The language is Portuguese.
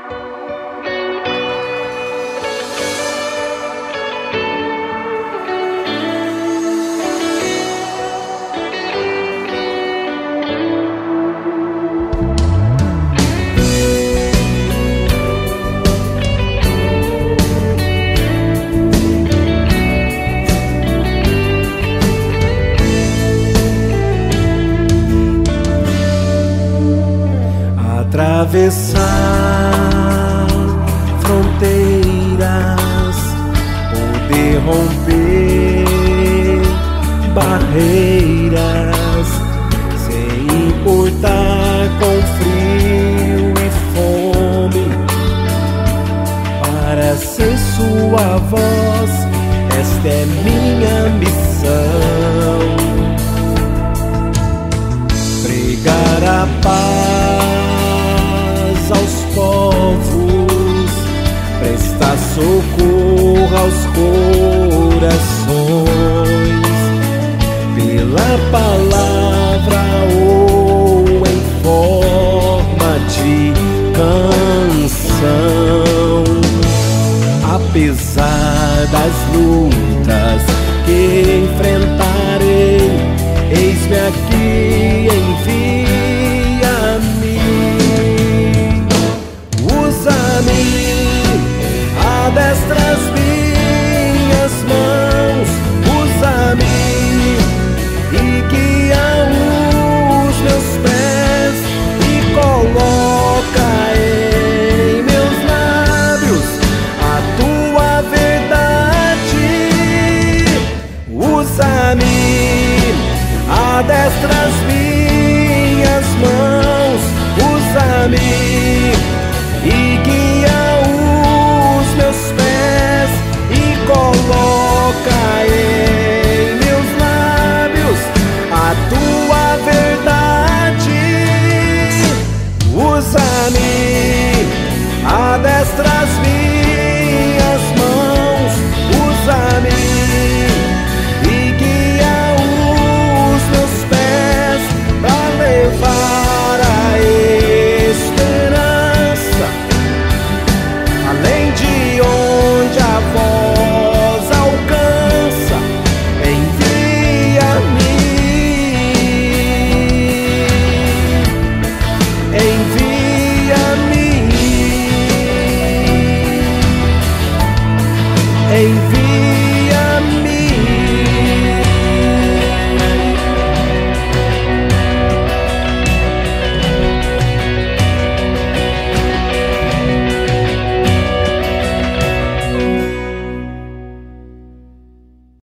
Atravessar fronteiras, poder romper barreiras, sem importar com frio e fome, para ser sua voz, esta é minha missão. Pregar a paz aos povos, prestar socorro aos corações, pela palavra ou em forma de canção. Apesar das lutas